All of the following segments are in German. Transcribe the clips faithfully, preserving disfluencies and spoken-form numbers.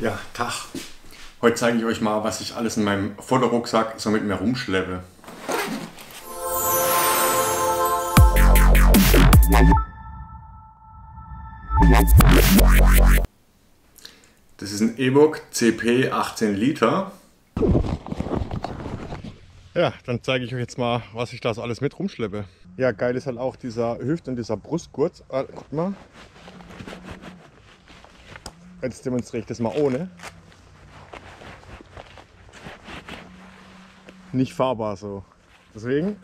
Ja, Tag. Heute zeige ich euch mal, was ich alles in meinem Fotorucksack so mit mir rumschleppe. Das ist ein Evoque C P achtzehn Liter. Ja, dann zeige ich euch jetzt mal, was ich da so alles mit rumschleppe. Ja, geil ist halt auch dieser Hüft- und dieser Brustgurt. Ah, guck mal. Jetzt demonstriere ich das mal ohne. Nicht fahrbar so. Deswegen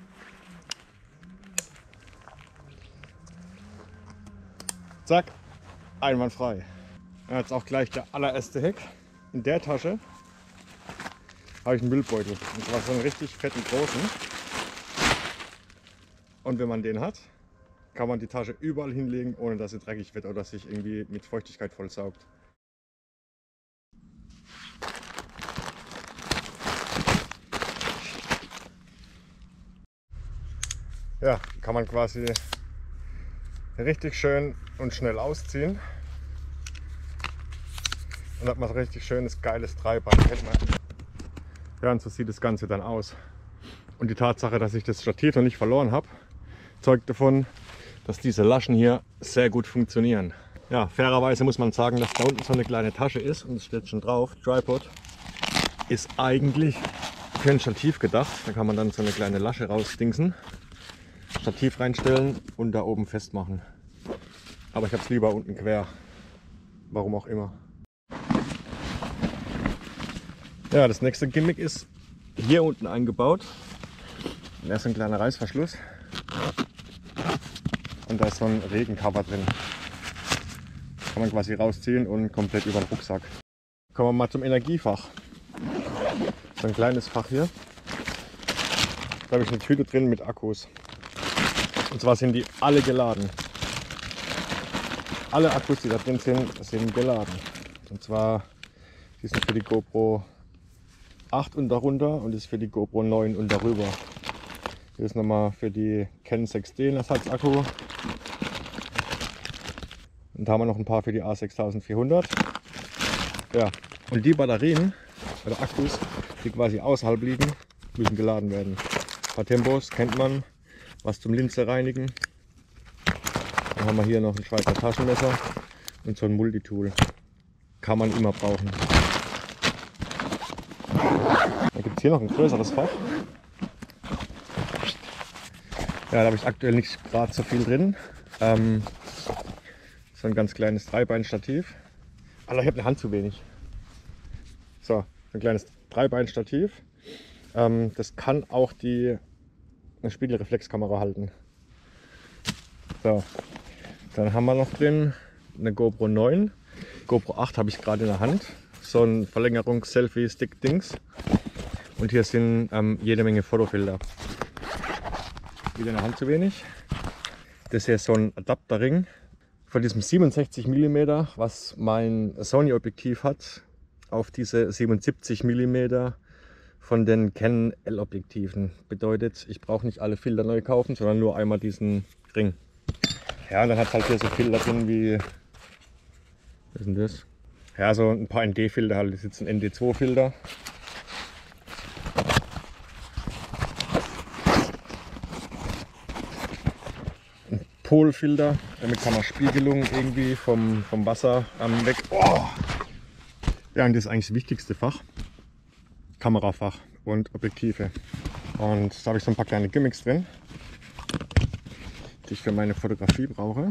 zack, einwandfrei. Ja, jetzt auch gleich der allererste Hack. In der Tasche habe ich einen Müllbeutel. Und zwar so einen richtig fetten großen. Und wenn man den hat, kann man die Tasche überall hinlegen, ohne dass sie dreckig wird oder sich irgendwie mit Feuchtigkeit vollsaugt. Ja, kann man quasi richtig schön und schnell ausziehen. Und hat man ein richtig schönes, geiles Dreibein. Ja, und so sieht das Ganze dann aus. Und die Tatsache, dass ich das Stativ noch nicht verloren habe, zeugt davon, dass diese Laschen hier sehr gut funktionieren. Ja, fairerweise muss man sagen, dass da unten so eine kleine Tasche ist und es steht schon drauf, Tripod, ist eigentlich für ein Stativ gedacht. Da kann man dann so eine kleine Lasche rausdingsen, Stativ reinstellen und da oben festmachen. Aber ich habe es lieber unten quer, warum auch immer. Ja, das nächste Gimmick ist hier unten eingebaut. Da ist ein kleiner Reißverschluss und da ist so ein Regencover drin. Kann man quasi rausziehen und komplett über den Rucksack. Kommen wir mal zum Energiefach. So ein kleines Fach hier. Da habe ich eine Tüte drin mit Akkus. Und zwar sind die alle geladen. Alle Akkus, die da drin sind, sind geladen. Und zwar, die sind für die GoPro acht und darunter und ist für die GoPro neun und darüber. Hier ist nochmal für die Canon sechs D ein Ersatzakku. Und da haben wir noch ein paar für die A sechstausendvierhundert. Ja, und die Batterien oder Akkus, die quasi außerhalb liegen, müssen geladen werden. Ein paar Tempos kennt man, was zum Linse reinigen. Dann haben wir hier noch ein Schweizer Taschenmesser und so ein Multitool. Kann man immer brauchen. Dann gibt es hier noch ein größeres Fach. Ja, da habe ich aktuell nicht gerade so viel drin. Ähm, so ein ganz kleines Dreibein-Stativ. Alter, ich habe eine Hand zu wenig. So, ein kleines Dreibein-Stativ. Ähm, das kann auch die eine Spiegelreflexkamera halten. So, dann haben wir noch drin eine GoPro neun. GoPro acht habe ich gerade in der Hand. So ein Verlängerungs-Selfie-Stick-Dings. Und hier sind ähm, jede Menge Fotofilter. Wieder eine Hand zu wenig. Das hier ist so ein Adapterring von diesem siebenundsechzig Millimeter, was mein Sony-Objektiv hat, auf diese siebenundsiebzig Millimeter von den Canon L-Objektiven. Bedeutet, ich brauche nicht alle Filter neu kaufen, sondern nur einmal diesen Ring. Ja, und dann hat es halt hier so Filter drin wie, was ist denn das? Ja, so ein paar N D-Filter halt. Das ist jetzt ein N D zwei Filter. Ein Polfilter, damit kann man Spiegelung irgendwie vom, vom Wasser ähm, weg. Oh! Ja, und das ist eigentlich das wichtigste Fach. Kamerafach und Objektive. Und da habe ich so ein paar kleine Gimmicks drin, die ich für meine Fotografie brauche.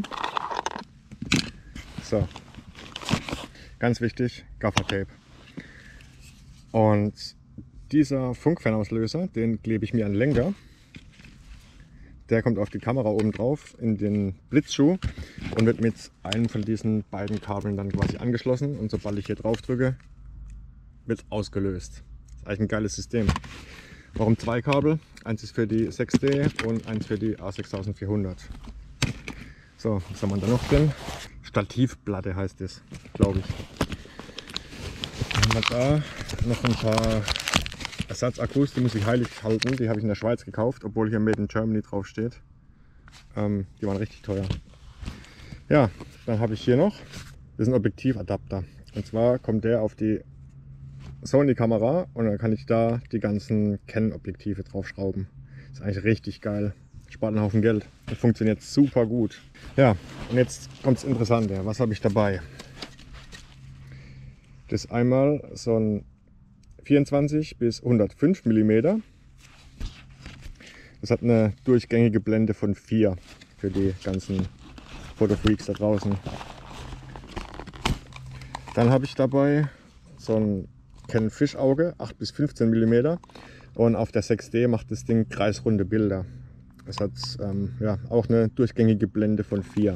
So, ganz wichtig, Gaffertape. Und dieser Funkfernauslöser, den klebe ich mir an den Lenker. Der kommt auf die Kamera oben drauf in den Blitzschuh und wird mit einem von diesen beiden Kabeln dann quasi angeschlossen. Und sobald ich hier drauf drücke, wird ausgelöst. Das ist eigentlich ein geiles System. Warum zwei Kabel? Eins ist für die sechs D und eins für die A sechstausendvierhundert. So, was haben wir da noch drin? Stativplatte heißt es, glaube ich. Dann haben wir da noch ein paar Ersatzakkus, die muss ich heilig halten. Die habe ich in der Schweiz gekauft, obwohl hier Made in Germany drauf steht. Ähm, die waren richtig teuer. Ja, dann habe ich hier noch, das ist ein Objektivadapter. Und zwar kommt der auf die Sony-Kamera und dann kann ich da die ganzen Canon-Objektive drauf schrauben. Ist eigentlich richtig geil. Spart einen Haufen Geld. Und funktioniert super gut. Ja, und jetzt kommt das Interessante. Was habe ich dabei? Das ist einmal so ein vierundzwanzig bis hundertfünf Millimeter. Das hat eine durchgängige Blende von vier für die ganzen Fotofreaks da draußen. Dann habe ich dabei so ein Canon Fischauge, acht bis fünfzehn Millimeter, und auf der sechs D macht das Ding kreisrunde Bilder. Es hat ähm, ja, auch eine durchgängige Blende von vier.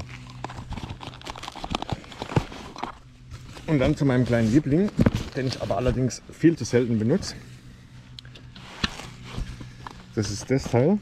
Und dann zu meinem kleinen Liebling, den ich aber allerdings viel zu selten benutze. Das ist das Teil.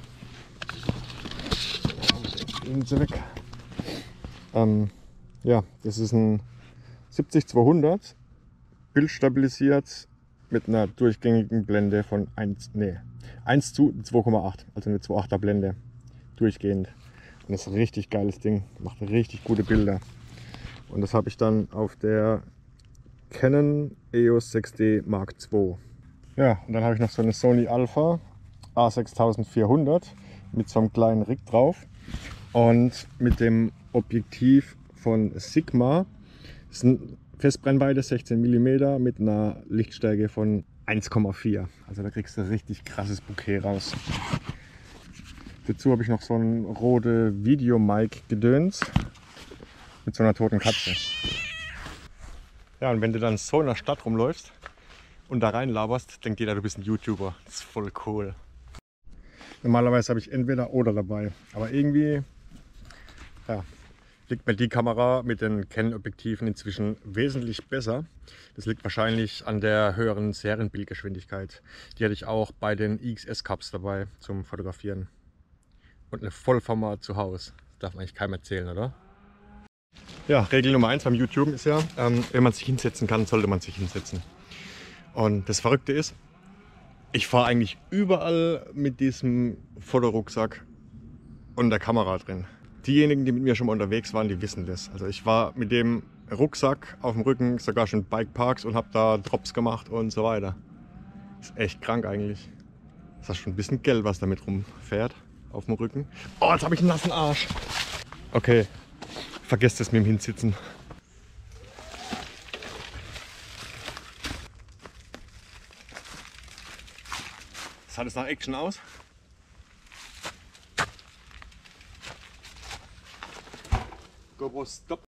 Weg. Ähm, ja, das ist ein siebzig zweihundert, bildstabilisiert mit einer durchgängigen Blende von eins, nee, eins zu zwei Komma acht, also eine zwei Komma achter Blende, durchgehend. Und das ist ein richtig geiles Ding, macht richtig gute Bilder. Und das habe ich dann auf der Canon E O S sechs D Mark zwei. Ja, und dann habe ich noch so eine Sony Alpha A sechstausendvierhundert mit so einem kleinen Rig drauf und mit dem Objektiv von Sigma. Das ist eine Festbrennweite sechzehn Millimeter mit einer Lichtstärke von eins Komma vier. Also da kriegst du ein richtig krasses Bouquet raus. Dazu habe ich noch so ein rote Video-Mic-Gedöns mit so einer toten Katze. Ja, und wenn du dann so in der Stadt rumläufst und da rein laberst, denkt jeder, du bist ein YouTuber. Das ist voll cool. Normalerweise habe ich entweder oder dabei, aber irgendwie ja, liegt mir die Kamera mit den Canon-Objektiven inzwischen wesentlich besser. Das liegt wahrscheinlich an der höheren Serienbildgeschwindigkeit. Die hatte ich auch bei den I X S Cups dabei zum Fotografieren. Und eine Vollformat zu Hause. Das darf man eigentlich keinem erzählen, oder? Ja, Regel Nummer eins beim YouTube ist ja, ähm, wenn man sich hinsetzen kann, sollte man sich hinsetzen. Und das Verrückte ist, ich fahre eigentlich überall mit diesem Fotorucksack und der Kamera drin. Diejenigen, die mit mir schon mal unterwegs waren, die wissen das. Also ich war mit dem Rucksack auf dem Rücken sogar schon in Bikeparks und habe da Drops gemacht und so weiter. Ist echt krank eigentlich. Das ist schon ein bisschen Geld, was damit rumfährt auf dem Rücken. Oh, jetzt habe ich einen nassen Arsch. Okay, vergesst es mit dem Hinsitzen. Sah das nach Action aus? GoPro Stop.